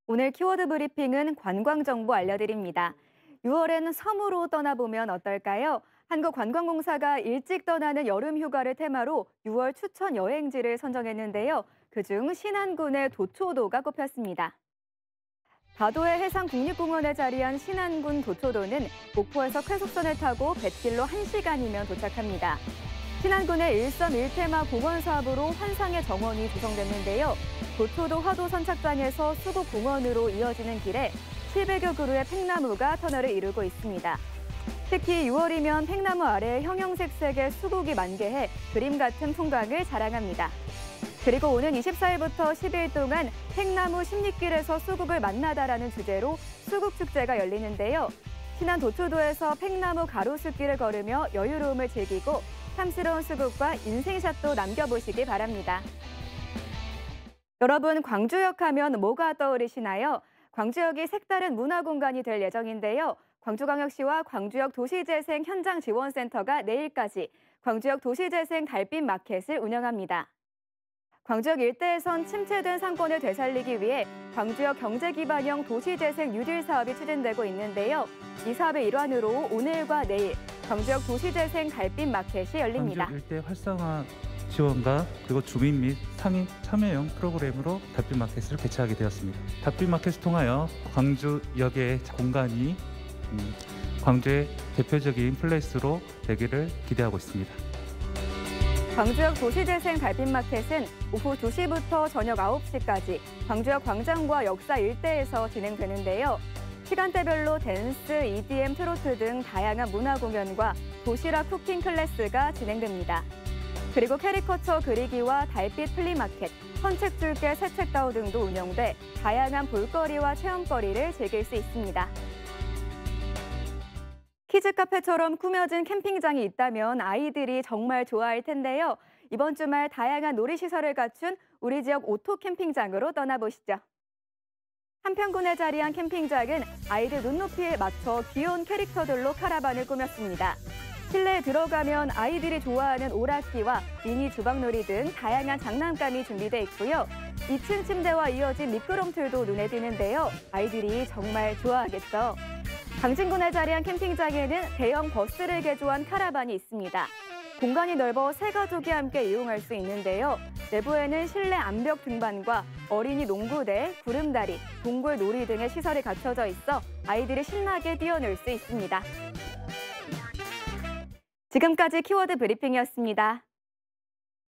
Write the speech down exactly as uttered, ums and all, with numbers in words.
오늘 키워드 브리핑은 관광 정보 알려드립니다. 유월엔 섬으로 떠나보면 어떨까요? 한국관광공사가 일찍 떠나는 여름 휴가를 테마로 유월 추천 여행지를 선정했는데요. 그중 신안군의 도초도가 꼽혔습니다. 다도해 해상국립공원에 자리한 신안군 도초도는 목포에서 쾌속선을 타고 뱃길로 한 시간이면 도착합니다. 신안군의 일섬일테마 공원 사업으로 환상의 정원이 조성됐는데요. 도초도 화도 선착장에서 수국공원으로 이어지는 길에 칠백여 그루의 팽나무가 터널을 이루고 있습니다. 특히 유월이면 팽나무 아래에 형형색색의 수국이 만개해 그림 같은 풍광을 자랑합니다. 그리고 오는 이십사일부터 십일 동안 팽나무 십리길에서 수국을 만나다라는 주제로 수국축제가 열리는데요. 신안 도초도에서 팽나무 가로수길을 걸으며 여유로움을 즐기고 탐스러운 수국과 인생샷도 남겨보시기 바랍니다. 여러분, 광주역 하면 뭐가 떠오르시나요? 광주역이 색다른 문화공간이 될 예정인데요. 광주광역시와 광주역 도시재생 현장지원센터가 내일까지 광주역 도시재생 달빛 마켓을 운영합니다. 광주역 일대에선 침체된 상권을 되살리기 위해 광주역 경제기반형 도시재생 뉴딜 사업이 추진되고 있는데요. 이 사업의 일환으로 오늘과 내일 광주역 도시재생 달빛 마켓이 열립니다. 광주역 일대 활성화 지원과 그리고 주민 및 상인 참여형 프로그램으로 달빛 마켓을 개최하게 되었습니다. 달빛 마켓을 통하여 광주역의 공간이 음, 광주의 대표적인 플레이스로 되기를 기대하고 있습니다. 광주역 도시재생 달빛마켓은 오후 두 시부터 저녁 아홉 시까지 광주역 광장과 역사 일대에서 진행되는데요. 시간대별로 댄스, 이디엠, 트로트 등 다양한 문화 공연과 도시락 쿠킹 클래스가 진행됩니다. 그리고 캐리커처 그리기와 달빛 플리마켓, 선책줄게 새책다오 등도 운영돼 다양한 볼거리와 체험거리를 즐길 수 있습니다. 키즈 카페처럼 꾸며진 캠핑장이 있다면 아이들이 정말 좋아할 텐데요. 이번 주말 다양한 놀이시설을 갖춘 우리 지역 오토 캠핑장으로 떠나보시죠. 한평군에 자리한 캠핑장은 아이들 눈높이에 맞춰 귀여운 캐릭터들로 카라반을 꾸몄습니다. 실내에 들어가면 아이들이 좋아하는 오락기와 미니 주방놀이 등 다양한 장난감이 준비돼 있고요. 이 층 침대와 이어진 미끄럼틀도 눈에 띄는데요. 아이들이 정말 좋아하겠죠. 강진군에 자리한 캠핑장에는 대형 버스를 개조한 카라반이 있습니다. 공간이 넓어 세 가족이 함께 이용할 수 있는데요. 내부에는 실내 암벽 등반과 어린이 농구대, 구름다리, 동굴 놀이 등의 시설이 갖춰져 있어 아이들이 신나게 뛰어놀 수 있습니다. 지금까지 키워드 브리핑이었습니다.